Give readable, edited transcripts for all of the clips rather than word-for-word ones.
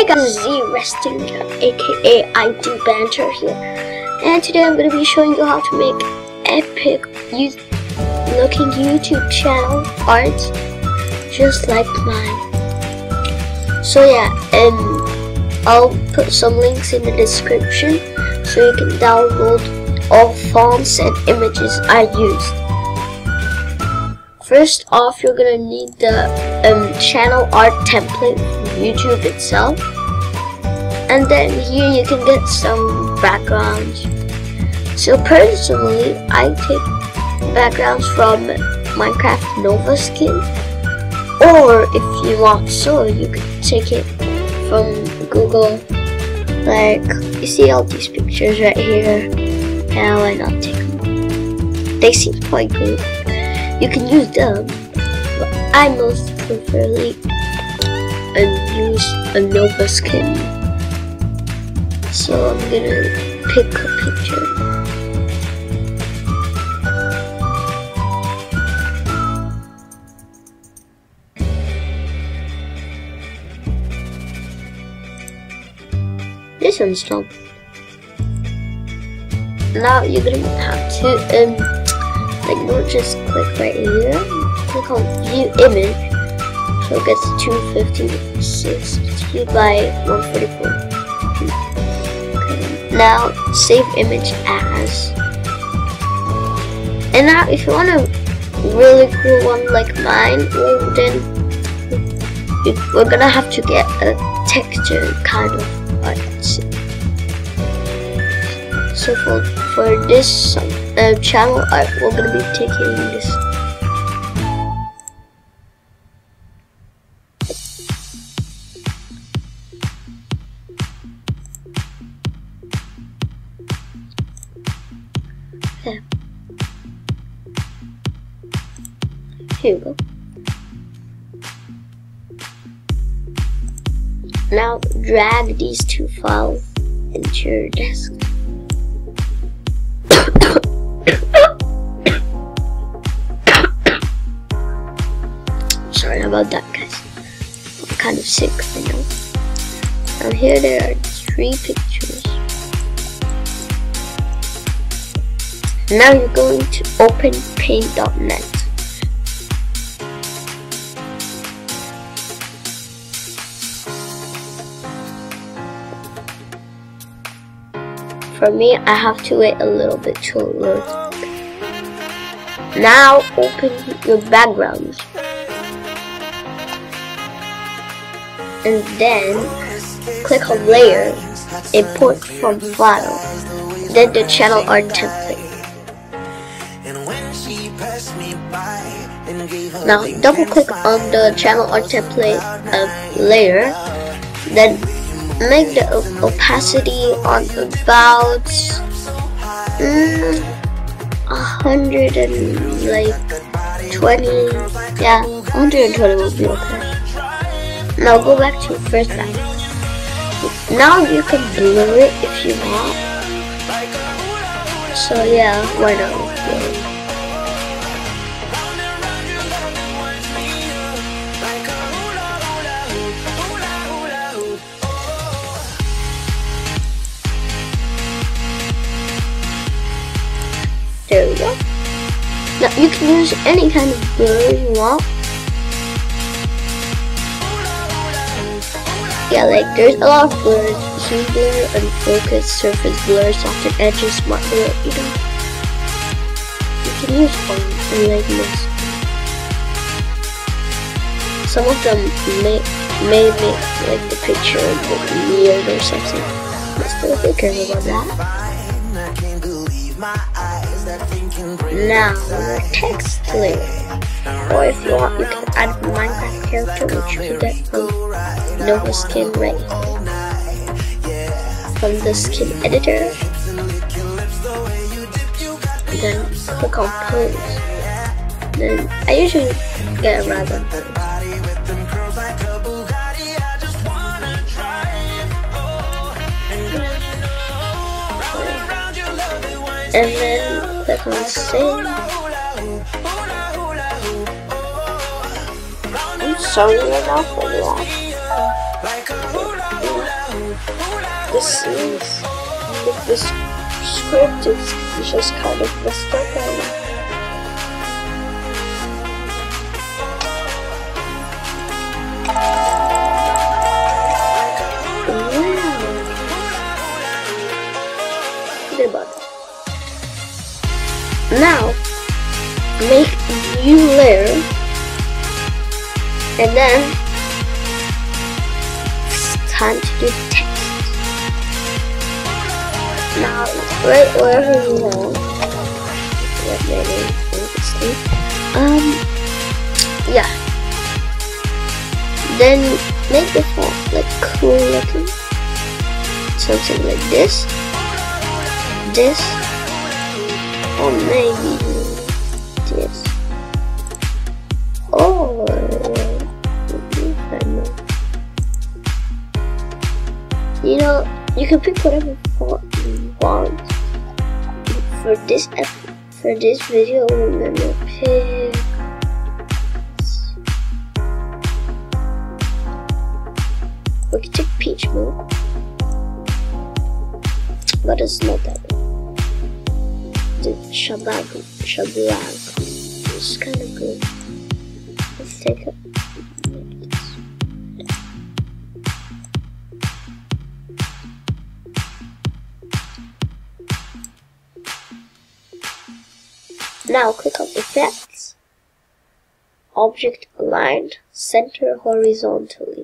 guys, Z Resting, aka I Do Banter here, and today I'm going to be showing you how to make epic looking YouTube channel art just like mine. So yeah, and I'll put some links in the description so you can download all fonts and images I used. First off, you're gonna need the channel art template from YouTube itself, and then here you can get some backgrounds. So personally, I take backgrounds from Minecraft Nova Skin, or if you want so, you can take it from Google. Like, you see all these pictures right here, and why not take them? They seem quite good. You can use them, but I most preferably use a Nova Skin. So I'm gonna pick a picture. This one's done. Now you're gonna have to just click right here, click on view image, so it gets 256, it's viewed by 144. Okay. Now save image as, and now if you want a really cool one like mine, well then we're gonna have to get a texture kind of art. So for this channel art, we're gonna be taking this. Okay. Here we go. Now drag these two files into your desk. Sorry about that, guys. I'm kind of sick right now. Now here there are 3 pictures. Now you're going to open paint.net. For me, I have to wait a little bit to load. Now open your background. And then click on layer, import from file, then the channel art template. Now double click on the channel art template layer, then make the opacity on about 120. Yeah, 120 will be okay. Now go back to your first line. Now you can blur it if you want. So yeah, why not? There we go. Now you can use any kind of blur you want. Yeah, like there's a lot of blurs, zoom blur, unfocus, surface blur, soften edges, smart blur, you know. You can use one and like this. Some of them may make like the picture a bit weird or something. But still, who cares about that? Now the text layer. Or if you want, you can add a Minecraft character, which you can get from Nova Skin right from the skin editor. Then click on pose. Then I usually get a random pose. And then click on save. I'm sorry right now for that. the scenes with the script is just kind of messed up right now. Now, make a new layer, and then it's time to do the text. Now, right wherever you want. Yeah. Then make the font like cool looking, something like this. Or maybe this. Or you know, you can pick whatever font you want. For this video, we're gonna pick. We can take peach milk, but it's not that good. The shabag, it's kind of good. Let's take it. Now click on Effects, Object Aligned, Center Horizontally.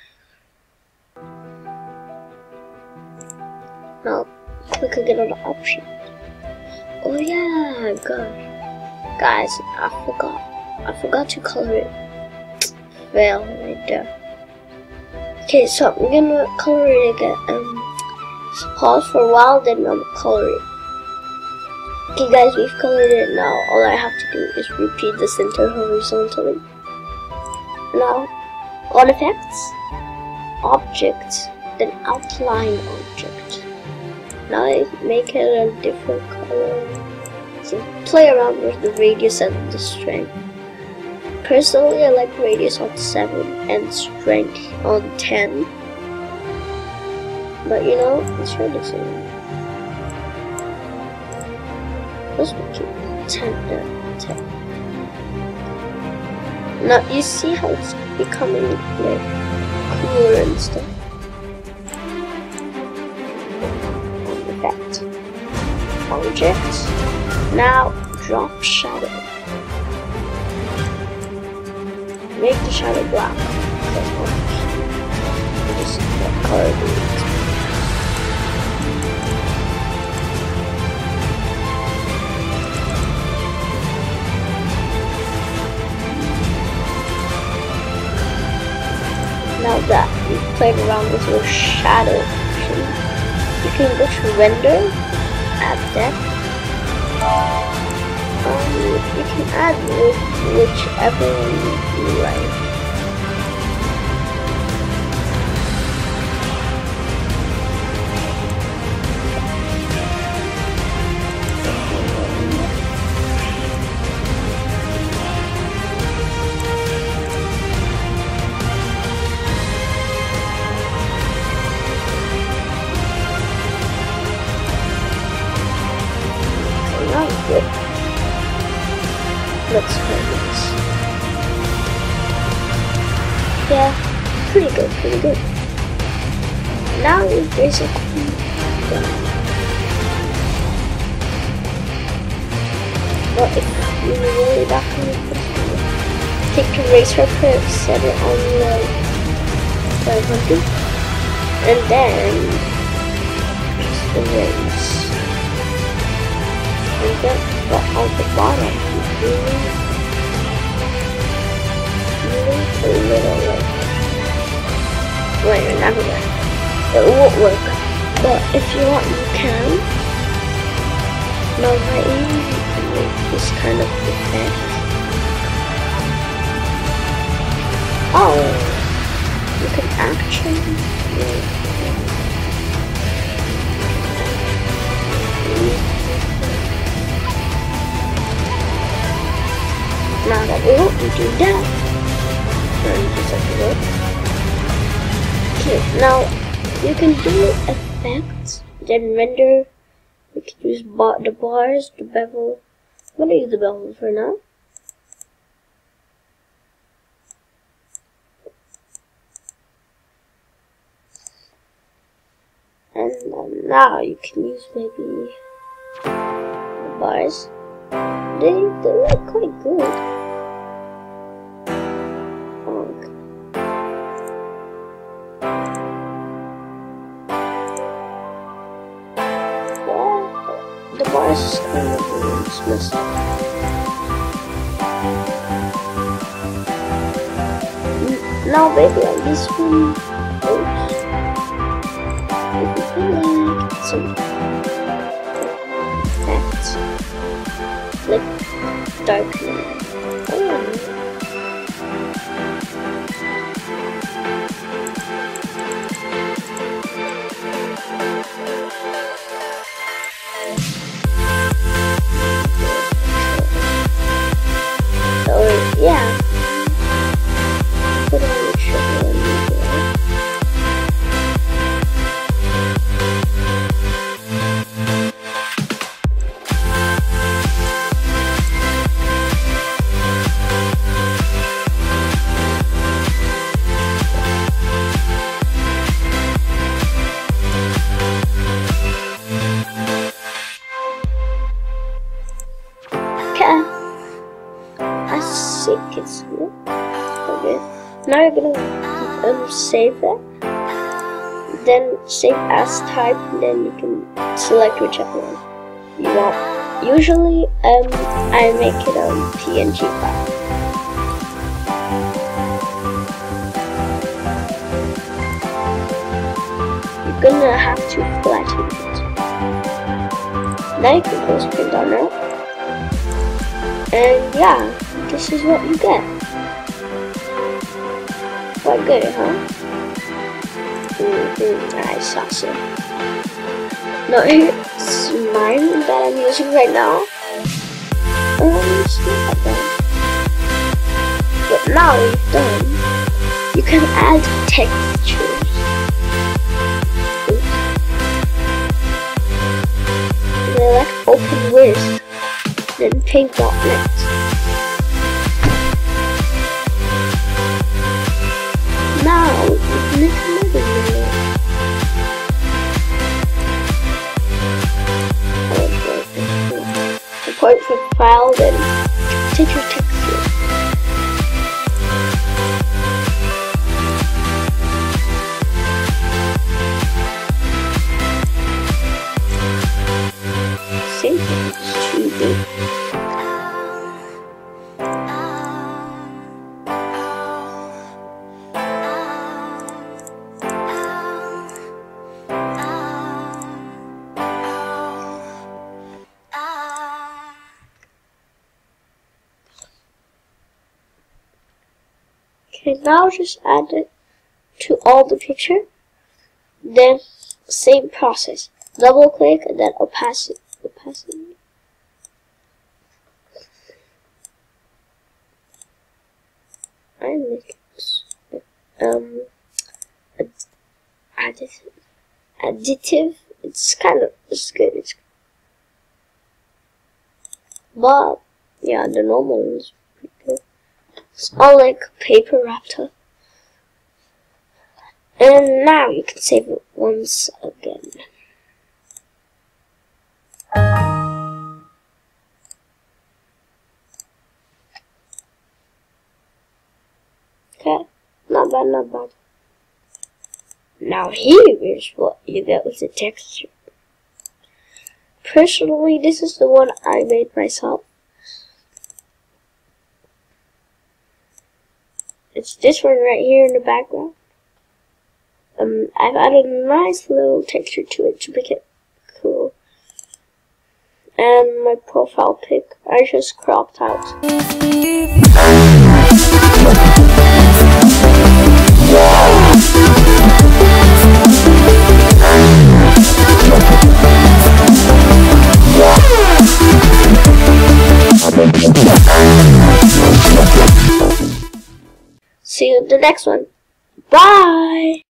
Now click again on the option. Oh yeah, gosh. Guys, I forgot to color it. Fail right there. Okay, so I'm gonna color it again. Pause for a while, then I'm gonna color it. Okay guys, we've colored it now. All I have to do is repeat the center horizontally. Now, on Effects, Object, then Outline Object. Now I make it a different color. So play around with the radius and the strength. Personally, I like radius on 7 and strength on 10. But you know, it's your decision. Let's make it 10. Now you see how it's becoming like cooler and stuff. Effect. Object. Now drop shadow. Make the shadow black. Just what color do you want? Now that we've played around with your shadow option, you can go to Render, add depth. You can add whichever one you like. Good. Looks pretty nice. Yeah, pretty good. Now we're basically done. But if you really not gonna put it, take the eraser curve, set it on like 500, and then just erase. And then on the bottom, really a little like, well, never mind. It won't work, but if you want, you can. Now, right here, you can make this kind of effect. Oh, you can actually make now that we won't do that. Okay, now You can do effects, then render. We can use the bars, the bevel. I'm gonna use the bevel for now. And now you can use maybe the bars. They look quite good. The bars is kind of dismissed. Now maybe on this one, like some effects, like darkening. Yeah. Put on the sugar in there. Okay. I think it's good. Okay. Now you're gonna save it. Then save as type, and then you can select whichever one you want. Usually, I make it a PNG file. You're gonna have to flatten it. Now you can close print on it. And yeah, this is what you get. Quite good, huh? Nice, saucy. Now here's mine that I'm using right now. It's not that bad. But now you've done, you can add textures. They're like open with, then paint.net. Now you can make another layer. Import from file, then take your texture. Same thing, it's 2D. Okay, now just add it to all the picture. Then same process. Double click and then opacity. I make additive. It's good. It's but yeah, the normal one's pretty good. It's all like paper wrapped up. And now you can save it once again. Okay, not bad. Now here is what you get with the texture. Personally, this is the one I made myself. It's this one right here in the background. I've added a nice little texture to it to make it cool. And my profile pic, I just cropped out. See you in the next one. Bye!